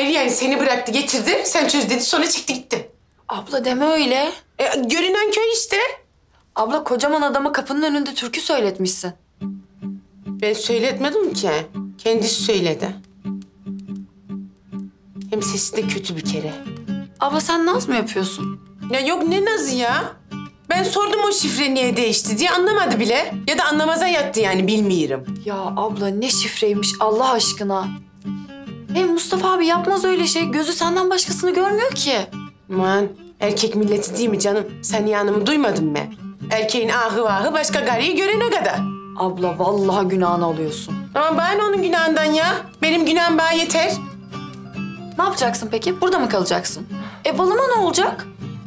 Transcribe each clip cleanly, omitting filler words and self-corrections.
Hayır yani seni bıraktı getirdi, sen çöz dedi sonra çekti gitti. Abla deme öyle. Görünen köy işte. Abla kocaman adama kapının önünde türkü söyletmişsin. Ben söyletmedim ki. Kendisi söyledi. Hem sesi de kötü bir kere. Abla sen naz mı yapıyorsun? Ya yok ne nazı ya? Ben sordum o şifre niye değişti diye anlamadı bile. Ya da anlamaza yattı yani bilmiyorum. Ya abla ne şifreymiş Allah aşkına. Hem Mustafa abi yapmaz öyle şey. Gözü senden başkasını görmüyor ki. Aman erkek milleti değil mi canım? Sen yanımı duymadın mı? Erkeğin ahı vahı başka garıyı görene kadar. Abla vallahi günahını alıyorsun. Ama bana onun günahından ya. Benim günahım bana yeter. Ne yapacaksın peki? Burada mı kalacaksın? Balıma ne olacak?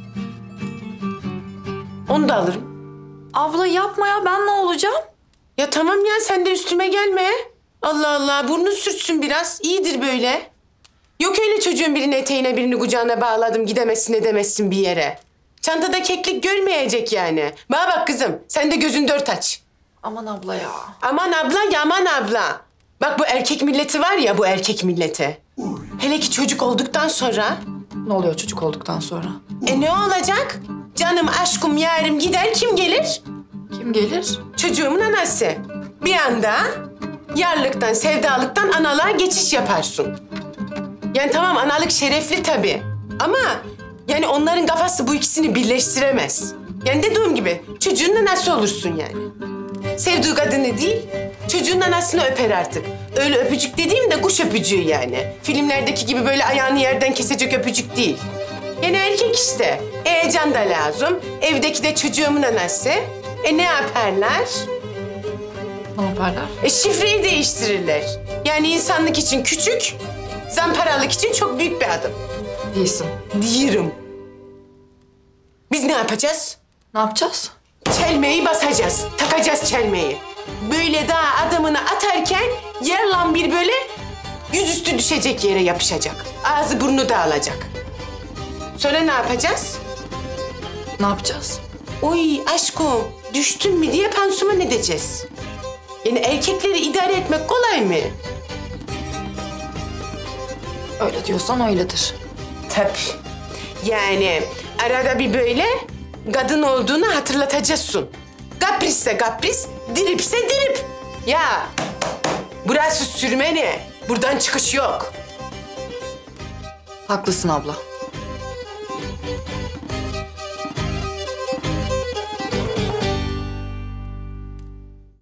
Onu da alırım. Abla yapma ya ben ne olacağım? Ya tamam ya sen de üstüme gelme. Allah Allah burnun sürtsün biraz. İyidir böyle. Yok öyle çocuğun birini eteğine birini kucağına bağladım gidemezsin edemezsin bir yere. Çantada keklik görmeyecek yani. Bana bak kızım sen de gözün dört aç. Aman abla ya. Aman abla yaman abla. Bak bu erkek milleti var ya bu erkek milleti. Hele ki çocuk olduktan sonra. Ne oluyor çocuk olduktan sonra? Ne olacak? Canım aşkım yarim gider kim gelir? Kim gelir? Çocuğumun anası. Bir anda yarlıktan, sevdalıktan analığa geçiş yaparsın. Yani tamam analık şerefli tabii. Ama yani onların kafası bu ikisini birleştiremez. Yani dediğim gibi çocuğun anası olursun yani. Sevdiği kadını değil, çocuğun anasını öper artık. Öyle öpücük dediğim de kuş öpücüğü yani. Filmlerdeki gibi böyle ayağını yerden kesecek öpücük değil. Yani erkek işte. Can da lazım. Evdeki de çocuğumun anası. Ne yaparlar? Ne yaparlar? Şifreyi değiştirirler. Yani insanlık için küçük, zamparalık için çok büyük bir adım. Değilsin. Diyorum. Biz ne yapacağız? Ne yapacağız? Çelmeyi basacağız. Takacağız çelmeyi. Böyle daha adamını atarken yer lan bir böyle yüzüstü düşecek yere yapışacak. Ağzı burnu dağılacak. Sonra ne yapacağız? Ne yapacağız? Oy aşkım düştün mü diye pansuman edeceğiz. Yani erkekleri idare etmek kolay mı? Öyle diyorsan öyledir. Tabii. Yani arada bir böyle kadın olduğunu hatırlatacaksın. Kaprisse kapris, diripse dirip. Ya burası sürmene. Buradan çıkış yok. Haklısın abla.